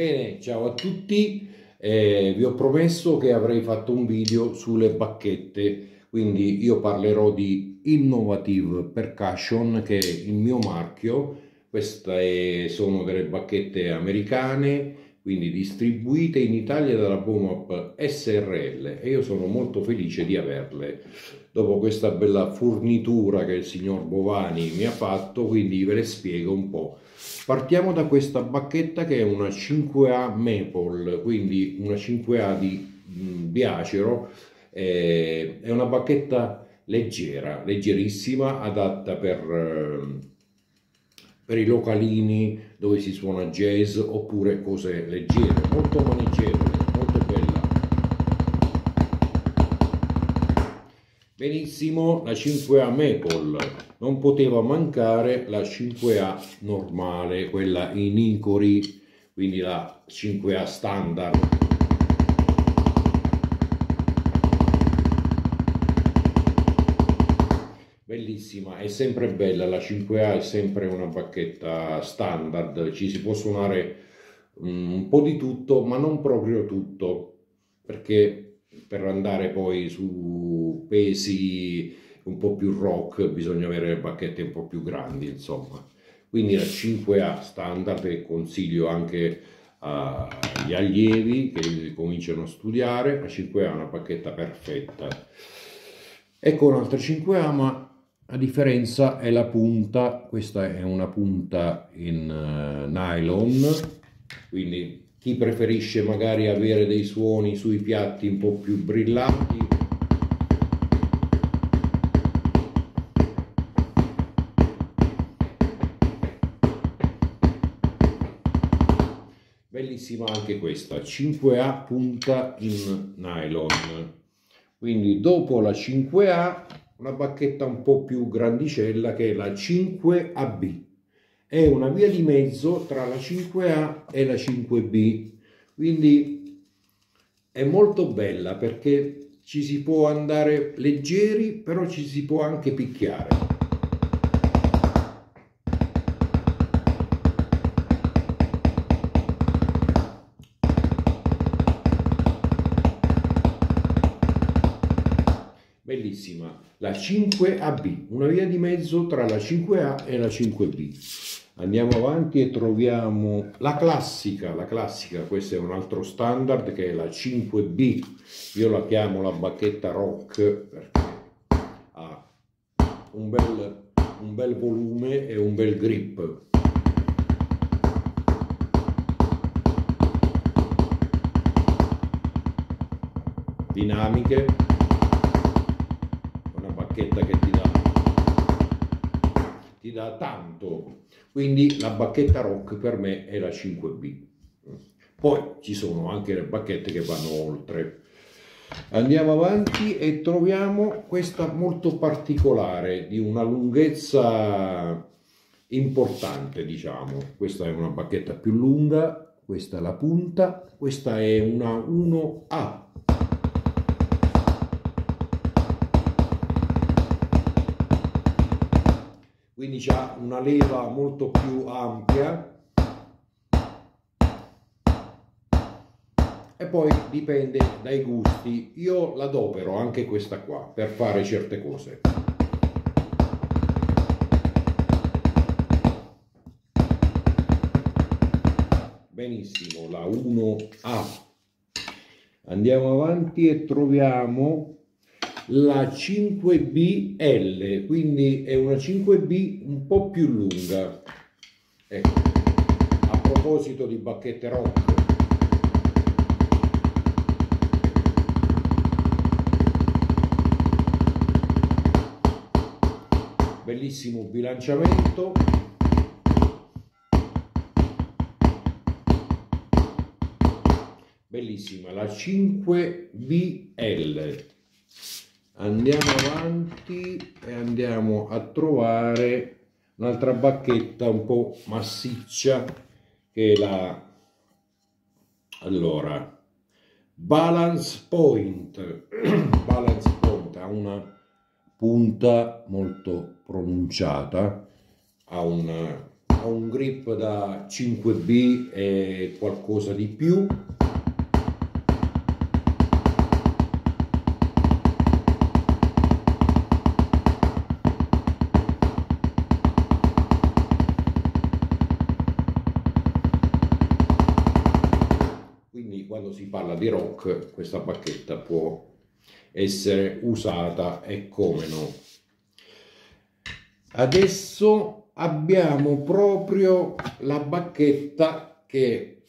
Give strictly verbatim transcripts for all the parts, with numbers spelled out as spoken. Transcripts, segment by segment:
Bene, ciao a tutti, eh, vi ho promesso che avrei fatto un video sulle bacchette, quindi io parlerò di Innovative Percussion, che è il mio marchio. Queste sono delle bacchette americane, quindi distribuite in Italia dalla Bomap S R L, e io sono molto felice di averle dopo questa bella fornitura che il signor Bovani mi ha fatto, quindi ve le spiego un po'. Partiamo da questa bacchetta che è una cinque A Maple, quindi una cinque A di Biacero. Eh, è una bacchetta leggera, leggerissima, adatta per, per i localini dove si suona jazz oppure cose leggere, molto maneggevole, molto bella. Benissimo, la cinque A Maple. Non poteva mancare la cinque A normale, quella in Icori, quindi la cinque A standard. Bellissima, è sempre bella, la cinque A è sempre una bacchetta standard, ci si può suonare un po' di tutto, ma non proprio tutto, perché per andare poi su pesi un po' più rock bisogna avere bacchette un po' più grandi, insomma. Quindi la cinque A standard, che consiglio anche agli allievi che cominciano a studiare. La cinque A è una bacchetta perfetta. Ecco un'altra cinque A, ma la differenza è la punta. Questa è una punta in uh, nylon, quindi chi preferisce magari avere dei suoni sui piatti un po' più brillanti, bellissima anche questa, cinque A punta in nylon. Quindi dopo la cinque A una bacchetta un po' più grandicella che è la cinque A B. È una via di mezzo tra la cinque A e la cinque B, quindi è molto bella perché ci si può andare leggeri, però ci si può anche picchiare. Bellissima, la cinque A B, una via di mezzo tra la cinque A e la cinque B. Andiamo avanti e troviamo la classica, la classica, questo è un altro standard che è la cinque B, io la chiamo la bacchetta rock perché ha un bel, un bel volume e un bel grip. Dinamiche, una bacchetta che ti dà, ti dà tanto. Quindi la bacchetta rock per me è la cinque B. Poi ci sono anche le bacchette che vanno oltre. Andiamo avanti e troviamo questa molto particolare, di una lunghezza importante, diciamo. Questa è una bacchetta più lunga, questa è la punta, questa è una uno A. Quindi c'ha una leva molto più ampia, e poi dipende dai gusti. Io l'adopero anche questa qua per fare certe cose. Benissimo, la uno A. Andiamo avanti e troviamo la cinque B L, quindi è una cinque B un po' più lunga. Ecco, a proposito di bacchette rock, bellissimo bilanciamento, bellissima la cinque B L. Andiamo avanti e andiamo a trovare un'altra bacchetta un po' massiccia che è la allora Balance Point. Balance Point ha una punta molto pronunciata, ha un ho un grip da cinque B e qualcosa di più. Quindi quando si parla di rock, questa bacchetta può essere usata e come no. Adesso abbiamo proprio la bacchetta che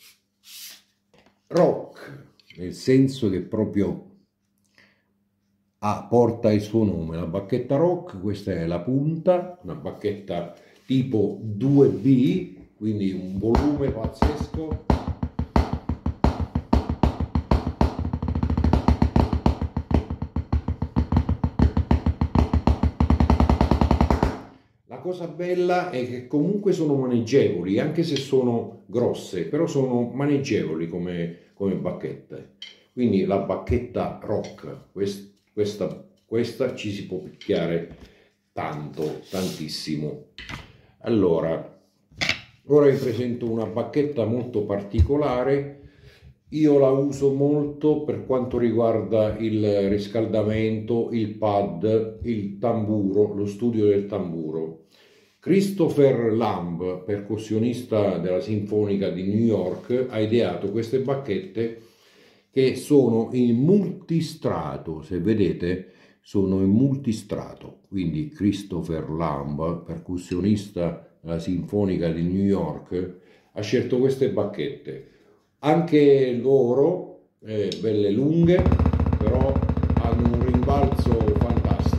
rock, nel senso che proprio ha, porta il suo nome, la bacchetta rock. Questa è la punta, una bacchetta tipo due B, quindi un volume pazzesco. La cosa bella è che comunque sono maneggevoli, anche se sono grosse, però sono maneggevoli come, come bacchette. Quindi la bacchetta rock, quest, questa, questa ci si può picchiare tanto, tantissimo. Allora, ora vi presento una bacchetta molto particolare. Io la uso molto per quanto riguarda il riscaldamento, il pad, il tamburo, lo studio del tamburo. Christopher Lamb, percussionista della Sinfonica di New York, ha ideato queste bacchette che sono in multistrato. Se vedete, sono in multistrato. Quindi Christopher Lamb, percussionista della Sinfonica di New York, ha scelto queste bacchette. Anche loro, eh, belle lunghe, però hanno un rimbalzo fantastico.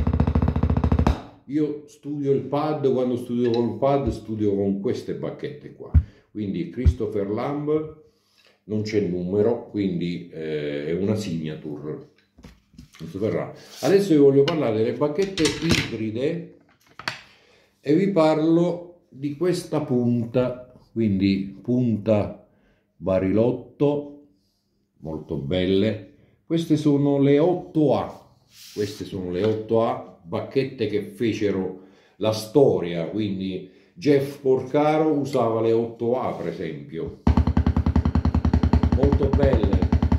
Io studio il pad, quando studio con il pad studio con queste bacchette qua. Quindi Christopher Lamb, non c'è il numero, quindi eh, è una signature. Adesso vi voglio parlare delle bacchette ibride e vi parlo di questa punta, quindi punta Barilotto, molto belle. Queste sono le otto A, queste sono le otto A, bacchette che fecero la storia. Quindi Jeff Porcaro usava le otto A, per esempio, molto belle.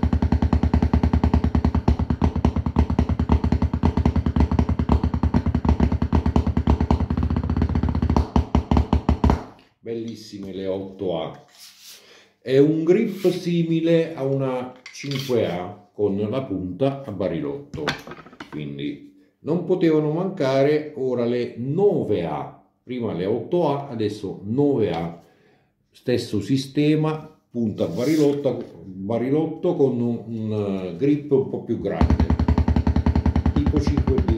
Bellissime le otto A. È un grip simile a una cinque A con la punta a barilotto, quindi non potevano mancare ora le nove A, prima le otto A, adesso nove A, stesso sistema, punta a barilotto, barilotto con un, un grip un po' più grande, tipo cinque B.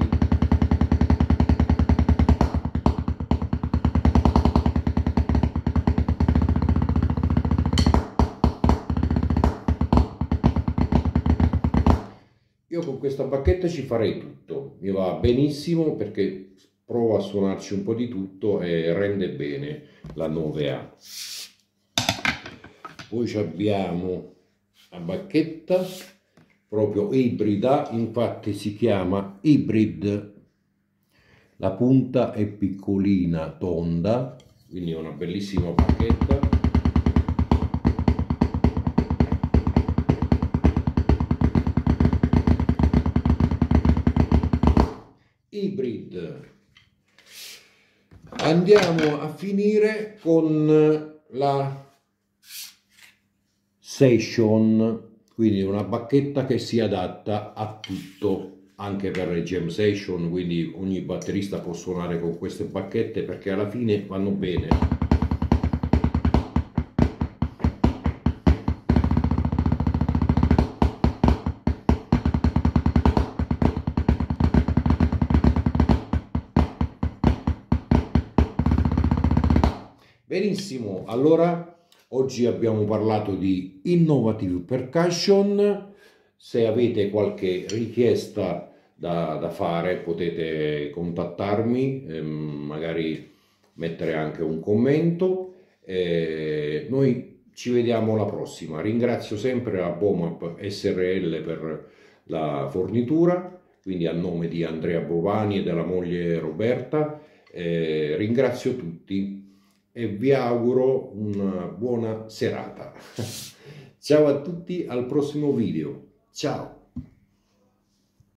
Io con questa bacchetta ci farei tutto, mi va benissimo perché provo a suonarci un po' di tutto e rende bene la nove A. Poi abbiamo la bacchetta proprio ibrida, infatti si chiama Hybrid. La punta è piccolina, tonda, quindi è una bellissima bacchetta. Hybrid. Andiamo a finire con la Session, quindi una bacchetta che si adatta a tutto, anche per le jam session, quindi ogni batterista può suonare con queste bacchette perché alla fine vanno bene. Benissimo, allora oggi abbiamo parlato di Innovative Percussion. Se avete qualche richiesta da, da fare potete contattarmi, ehm, magari mettere anche un commento. Eh, noi ci vediamo alla prossima. Ringrazio sempre la Bomap S R L per la fornitura, quindi a nome di Andrea Bovani e della moglie Roberta. Eh, ringrazio tutti. e vi auguro una buona serata. Ciao a tutti, al prossimo video. Ciao!